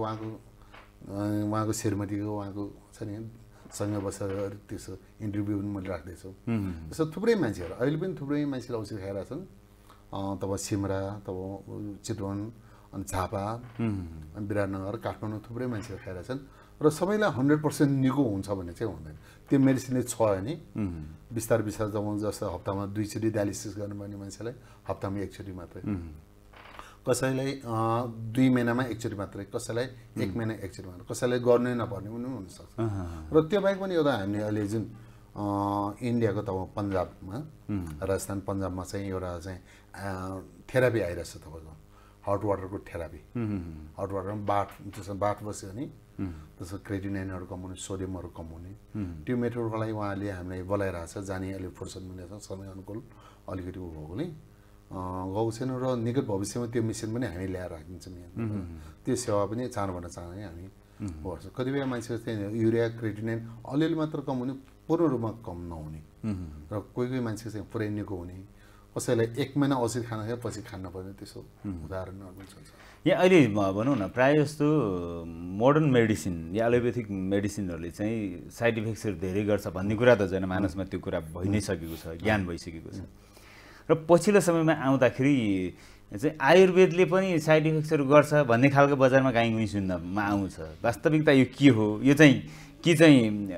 उहाँको श्रीमतीको उहाँको छ नि सँग बसेर त्यसो इन्टरभ्यू पनि मैले राख्दैछु। त्यसो थुप्रै मान्छेहरू अहिले पनि थुप्रै मान्छेले औषधि खाइरहेको छन्। तपाईँ सिमरा, तपाईँ चितवन, अनि झापा, अनि विराटनगर, काठमाडौँ थुप्रै मान्छेहरू खाइरहेको छन्। र सबैलाई 100% निको हुन्छ भन्ने चाहिँ हुँदैन। त्यो मेडिसिनले छ भने बिस्तारै जब जस्तो हप्तामा 2 चोटि डायलिसिस गर्नुपर्ने मान्छेलाई हप्तामा 1 चोटि मात्रै, कसैलाई 2 महिनामा 1 चोटि मात्रै, कसैलाई 1 महिना 1 चोटि मात्रै, कसैलाई गर्नै नपर्ने पनि हुनसक्छ। र त्यो बाहेक पनि एउटा हामीले अहिले जुन इन्डियाको तपाईँ पन्जाबमा, राजस्थान पन्जाबमा चाहिँ एउटा चाहिँ थेरापी आइरहेछ तपाईँको हट वाटरको थेरापी। हट वाटरमा त्यसमा बाठ बस्यो भने त्यसको क्रेटिनाइनहरू कम हुने, सोडियमहरू कम हुने, त्यो मेथडको लागि उहाँले हामीलाई बोलाइरहेको छ। जाने अहिले फुर्सद मिलेको छ, समय अनुकूल अलिकति भएकोले गएको छैन। र निकट भविष्यमा त्यो मिसन पनि हामी ल्याएर राखिदिन्छौँ यहाँ। त्यो सेवा पनि चाँडोभन्दा चाँडै हामी गर्छौँ। कतिपय मान्छेहरू चाहिँ युरिया क्रेटिनाइन अलिअलि मात्र कम हुने, पूर्ण रूपमा कम नहुने, र कोही मान्छे चाहिँ पुरै निको हुने, कसैलाई 1 महिना औषधि खान पछि खान नपर्ने, त्यसो उदाहरणहरू पनि छ। यहाँ अहिले भनौँ न प्रायः जस्तो मोडर्न मेडिसिन या एलोपेथिक मेडिसिनहरूले चाहिँ साइड इफेक्ट्सहरू धेरै गर्छ भन्ने कुरा त जनमानसमा त्यो कुरा भइ नै सकेको छ, ज्ञान भइसकेको छ। र पछिल्लो समयमा आउँदाखेरि चाहिँ आयुर्वेदले पनि साइड इफेक्ट्सहरू गर्छ भन्ने खालको बजारमा काहीँ कुहीँ सुन्नमा आउँछ। वास्तविकता यो के हो? यो चाहिँ कि चाहिँ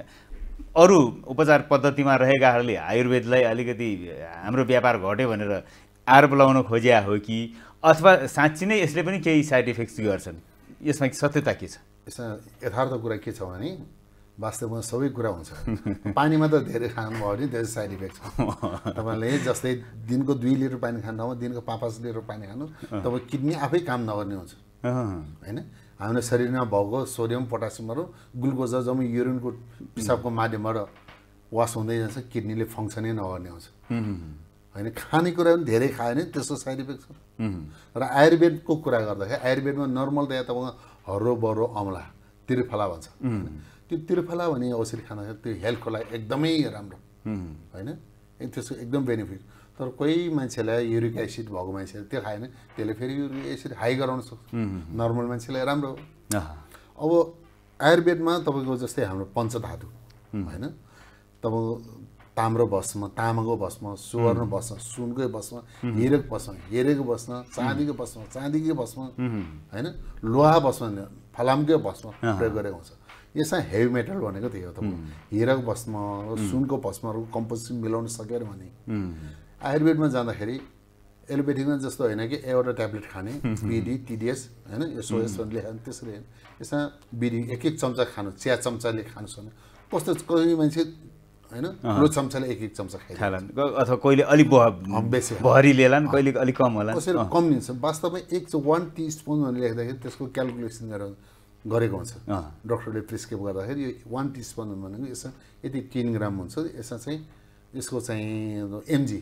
अरू उपचार पद्धतिमा रहेकाहरूले आयुर्वेदलाई अलिकति हाम्रो व्यापार घट्यो भनेर आरोप लगाउन खोजिया हो कि, अथवा साँच्ची नै यसले पनि केही साइड इफेक्ट्स गर्छन्? यसमा सत्यता के छ? यसमा यथार्थ कुरा के छ भने वास्तवमा सबै कुरा हुन्छ। पानीमा त धेरै खानुभयो भने धेरै साइड इफेक्ट छ। तपाईँले जस्तै दिनको 2 लिटर पानी खानु ठाउँमा दिनको 5-5 लिटर पानी खानु, तपाईँ किडनी आफै काम नगर्ने हुन्छ होइन। हाम्रो शरीरमा भएको सोडियम पोटासियमहरू ग्लुकोज जब युरिनको पिसाबको माध्यमबाट वास हुँदै जान्छ, किडनीले फङ्सनै नगर्ने हुन्छ होइन। खानेकुरा पनि धेरै खायो भने त्यसको साइड इफेक्ट छ। र आयुर्वेदको कुरा गर्दाखेरि आयुर्वेदमा नर्मलतया तपाईँको हर्रो बर्रो अमला त्रिफला भन्छ। त्यो त्रिफला भन्ने औषधि खाँदाखेरि त्यो हेल्थको लागि एकदमै राम्रो होइन, त्यसको एकदम बेनिफिट। तर कोही मान्छेलाई युरिक एसिड भएको मान्छेले त्यो खायो भने त्यसले फेरि युरिक एसिड हाई गराउन सक्छ। नर्मल मान्छेलाई राम्रो हो। अब आयुर्वेदमा तपाईँको जस्तै हाम्रो पञ्चधातु होइन, तपाईँको ताम्रो भस्म, तामाको भस्म, सुवर्ण भस्म, सुनकै भस्म, हिरेको भस्म, हिरेको भस्म, चाँदीको भस्म, चाँदीकै भस्म होइन, लोहा भस्म, फलामकै भस्म प्रयोग गरेको हुन्छ। यसमा हेभी मेटल भनेको त्यही हो। तपाईँ हिराको भस्म र सुनको भस्महरू कम्पोजिसन मिलाउन सक्यो भने आयुर्वेदमा जाँदाखेरि एलोपेथीमा जस्तो होइन कि एउटा ट्याब्लेट खाने, बिडी टिडिएस होइन, यो सोएस लेख्यो भने त्यसरी होइन। यसमा बिडी 1-1 चम्चा खानु, चिया चम्चाले खानु सक्ने, कस्तो कोही मान्छे होइन ठुलो चम्चाले 1-1 चम्चा खाइहाल्छ, अथवा कोहीले अलिक बेसी भरी लिएलान्, कहिले अलिक कम होला, कसरी कम लिन्छ। वास्तवमा 1 टिस्पुन भनेर लेख्दाखेरि त्यसको क्यालकुलेसन गरेको हुन्छ डक्टरले प्रिस्क्राइब गर्दाखेरि। यो 1 टिस्पुन भनेको यसमा यति 3 ग्राम हुन्छ। यसमा चाहिँ यसको चाहिँ एमजी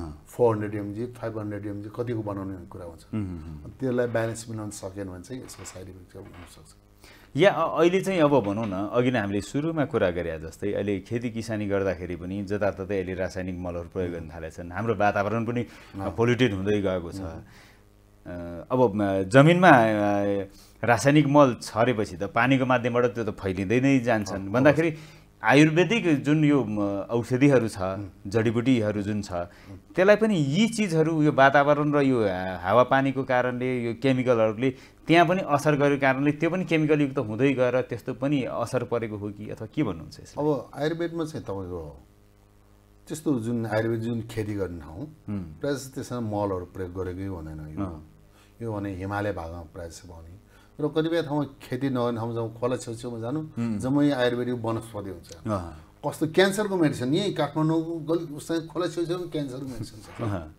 400 mg 500 mg कतिको बनाउने कुरा हुन्छ। त्यसलाई ब्यालेन्स मिलाउन सकेन भने चाहिँ यसको साइड इफेक्ट हुनसक्छ। या अहिले चाहिँ अब भनौँ न, अघि नै हामीले सुरुमा कुरा गरे जस्तै अहिले खेती किसानी गर्दाखेरि पनि जताततै अहिले रासायनिक मलहरू प्रयोग गर्न थालेछन्। हाम्रो वातावरण पनि पोल्युटेड हुँदै गएको छ। अब जमिनमा रासायनिक मल छरेपछि त पानीको माध्यमबाट त्यो त फैलिँदै नै जान्छन्। भन्दाखेरि आयुर्वेदिक जुन यो औषधिहरू छ, जडीबुटीहरू जुन छ, त्यसलाई पनि यी चिजहरू यो वातावरण र यो हावापानीको कारणले, यो केमिकलहरूले त्यहाँ पनि असर गरेको कारणले त्यो पनि केमिकलयुक्त हुँदै गएर त्यस्तो पनि असर परेको हो कि, अथवा के भन्नुहुन्छ? अब आयुर्वेदमा चाहिँ तपाईँको त्यस्तो जुन आयुर्वेद जुन खेती गर्ने ठाउँ प्रायः जस्तो त्यसमा मलहरू प्रयोग गरेकै हुँदैन यो भने हिमालय भागमा प्रायः जस्तो भने र कतिपय ठाउँमा खेती नगर्ने ठाउँमा जब खोला छेउछेउमा जानु जम्मै आयुर्वेदिक वनस्पति हुन्छ कस्तो क्यान्सरको मेडिसिन यही काठमाडौँको उससँग खोला छेउछेउमा क्यान्सरको मेडिसिन छ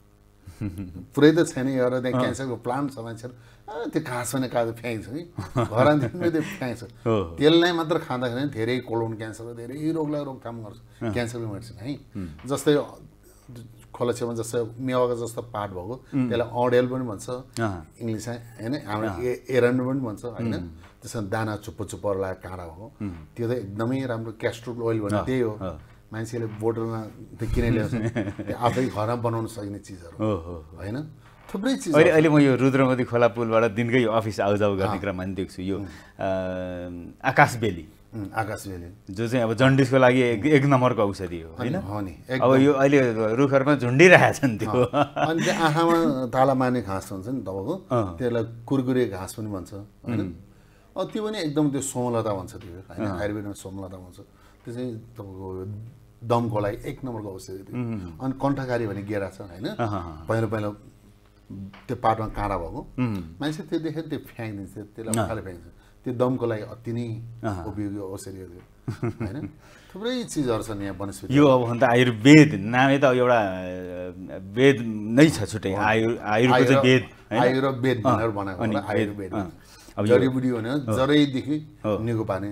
पुरै त छैन एउटा त्यहाँ क्यान्सरको प्लान्ट छ मान्छेहरू त्यो घाँस भने काँचो फ्याँक्छ कि घरमा त्यो फ्याँक्छ त्यसलाई मात्र खाँदाखेरि धेरै कोलोन क्यान्सर धेरै रोगलाई रोकथाम गर्छ क्यान्सरको मेडिसिन है जस्तै खोला छेउमा जस्तै मेवाको जस्तो पात भएको त्यसलाई अडेल पनि भन्छ इङ्ग्लिसमा होइन हाम्रो एरन्ड पनि भन्छ होइन त्यसमा दाना चुप्पो चुप्पो लगाएर काँडा भएको त्यो त एकदमै राम्रो क्यास्ट्रोल ओइल भने त्यही हो मान्छेले बोतलमा त्यो किने ल्याउँछ त्यो आफै घरमा बनाउन सकिने चिजहरू होइन थुप्रै चिज अहिले म यो रुद्रमती खोला पुलबाट दिनकै अफिस आउजाउ गर्ने क्रममा पनि देख्छु यो आकाशबेली जो चाहिँ अब जन्डिसको लागि एक नम्बरको औषधि हो होइन अब यो अहिले रुखहरूमा झुन्डिरहेका छन् त्यो अनि त्यो आँखामा ताला मार्ने घाँस हुन्छ नि तपाईँको त्यसलाई कुरकुरे घाँस पनि भन्छ होइन त्यो पनि एकदम त्यो सोमलता भन्छ त्यो होइन आयुर्वेदमा सोमलता भन्छ त्यो चाहिँ तपाईँको दमको लागि एक नम्बरको औषधि थियो अनि कण्ठकारी भन्ने गेरा छ होइन पहिलो पहिलो त्यो पातमा काँडा भएको मान्छे त्यो देखेर त्यो फ्याँकिदिन्छ त्यसलाई उखाले फ्याँक्छ त्यो दमको लागि अति नै उपयोगी औषधि हो त्यो होइन थुप्रै चिजहरू छन् यहाँ वनस्पति यो अब भन्दा आयुर्वेद नामै त एउटा वेद नै छ छुट्टै आयुर्वेद आयुर्वेद भनेर बनाएको आयुर्वेद अब जडीबुटी भने जरैदेखि निको पार्ने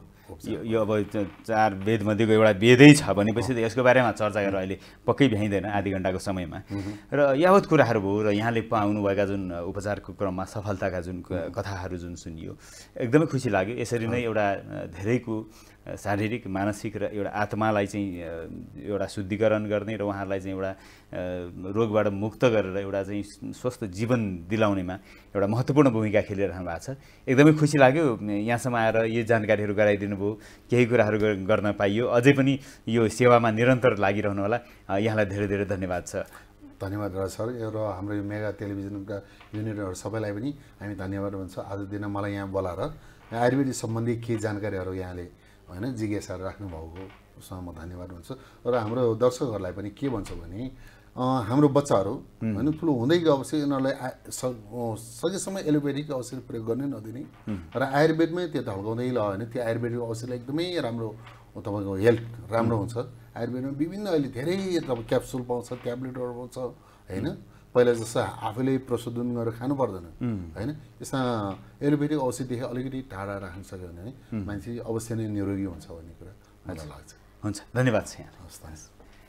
यो अब 4 वेदमध्येको एउटा वेदै छ भनेपछि त यसको बारेमा चर्चा गरेर अहिले पक्कै भ्याइँदैन आधी घण्टाको समयमा र यावत कुराहरू भयो र यहाँले पाउनुभएका जुन उपचारको क्रममा सफलताका जुन कथाहरू जुन सुनियो एकदमै खुसी लाग्यो यसरी नै एउटा धेरैको शारीरिक मानसिक र एउटा आत्मालाई चाहिँ एउटा शुद्धिकरण गर्ने र उहाँहरूलाई चाहिँ एउटा रोगबाट मुक्त गरेर एउटा चाहिँ स्वस्थ जीवन दिलाउनेमा एउटा महत्त्वपूर्ण भूमिका खेलिरहनु भएको छ एकदमै खुसी लाग्यो यहाँसम्म आएर यो जानकारीहरू गराइदिनु भयो केही कुराहरू गर्न पाइयो अझै पनि यो सेवामा निरन्तर लागिरहनु होला यहाँलाई धेरै धेरै धन्यवाद छ धन्यवाद र सर र हाम्रो यो मेगा टेलिभिजनका युनिटहरू सबैलाई पनि हामी धन्यवाद भन्छ आज दिन मलाई यहाँ बोलाएर आयुर्वेदिक सम्बन्धी के जानकारीहरू यहाँले होइन जिज्ञासा राख्नुभएको उसमा म धन्यवाद भन्छु र हाम्रो दर्शकहरूलाई पनि के भन्छु भने हाम्रो बच्चाहरू होइन ठुलो हुँदै गएपछि यिनीहरूलाई सकेसम्म एलोपेथिक औषधि प्रयोग गर्नै नदिने र आयुर्वेदमै त्यो ढल्काउँदै लग्यो भने त्यो आयुर्वेदिक औषधिलाई एकदमै राम्रो तपाईँको हेल्थ राम्रो हुन्छ आयुर्वेदमा विभिन्न अहिले धेरै तपाईँ क्याप्सुल पाउँछ ट्याब्लेटहरू पाउँछ होइन पहिला जस्तो आफैले प्रशोधन गरेर खानु पर्दैन होइन यसमा एलोपेथिक औषधिदेखि अलिकति टाढा राख्न सक्यो भने मान्छे अवश्य नै निरोगी हुन्छ भन्ने कुरा मलाई लाग्छ हुन्छ धन्यवाद छ यहाँ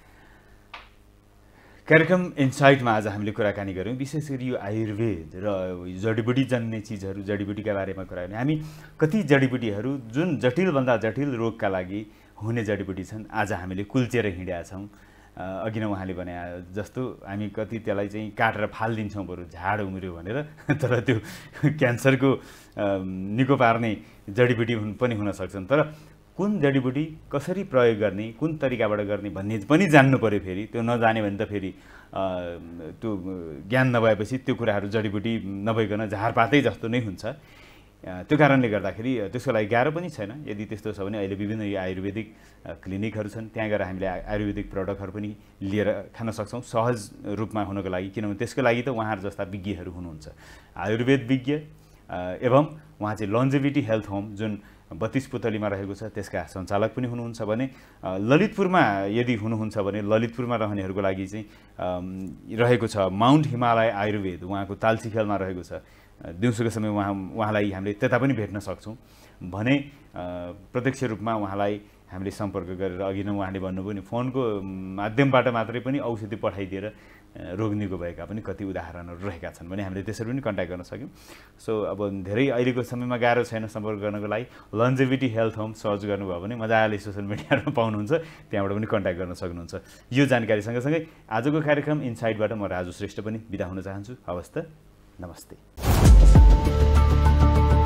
कार्यक्रम इन्साइटमा आज हामीले कुराकानी गऱ्यौँ विशेष गरी यो आयुर्वेद र जडीबुटी जन्ने चिजहरू जडीबुटीका बारेमा कुरा गऱ्यौँ हामी कति जडीबुटीहरू जुन जटिलभन्दा जटिल रोगका लागि हुने जडीबुटी छन् आज हामीले कुल्चेर हिँडेका छौँ अघि नै उहाँले भने जस्तो हामी कति त्यसलाई चाहिँ काटेर फालिदिन्छौँ बरु झाड उम्रियो भनेर तर त्यो क्यान्सरको निको पार्ने जडीबुटी पनि हुन सक्छन् तर कुन जडीबुटी कसरी प्रयोग गर्ने कुन तरिकाबाट गर्ने भन्ने पनि जान्नु पर्यो फेरि त्यो नजाने भने त फेरि त्यो ज्ञान नभएपछि त्यो कुराहरू जडीबुटी नभइकन झारपातै जस्तो नै हुन्छ त्यो कारणले गर्दाखेरि त्यसको लागि गाह्रो पनि छैन यदि त्यस्तो छ भने अहिले विभिन्न यो आयुर्वेदिक क्लिनिकहरू छन् त्यहाँ गएर हामीले आयुर्वेदिक प्रडक्टहरू पनि लिएर खान सक्छौँ सहज रूपमा हुनको लागि किनभने त्यसको लागि त उहाँहरू जस्ता विज्ञहरू हुनुहुन्छ आयुर्वेद विज्ञ एवं उहाँ चाहिँ लन्जेभिटी हेल्थ होम जुन 32 पुतलीमा रहेको छ त्यसका सञ्चालक पनि हुनुहुन्छ भने ललितपुरमा यदि हुनुहुन्छ भने ललितपुरमा रहनेहरूको लागि चाहिँ रहेको छ माउन्ट हिमालय आयुर्वेद उहाँको तालसीखेलमा रहेको छ दिउँसोको समय उहाँलाई हामीले त्यता पनि भेट्न सक्छौँ भने प्रत्यक्ष रूपमा उहाँलाई हामीले सम्पर्क गरेर अघि नै उहाँले भन्नुभयो नि फोनको माध्यमबाट मात्रै पनि औषधि पठाइदिएर रोग निको भएका पनि कति उदाहरणहरू रहेका छन् भने हामीले त्यसरी पनि कन्ट्याक्ट गर्न सक्यौँ सो अब धेरै अहिलेको समयमा गाह्रो छैन सम्पर्क गर्नको लागि लन्जेभिटी हेल्थ होम सर्च गर्नुभयो भने मजाले सोसियल मिडियामा पाउनुहुन्छ त्यहाँबाट पनि कन्ट्याक्ट गर्न सक्नुहुन्छ यो जानकारी सँगसँगै आजको कार्यक्रम इनसाइटबाट म राजु श्रेष्ठ पनि बिदा हुन चाहन्छु हवस् त नमस्ते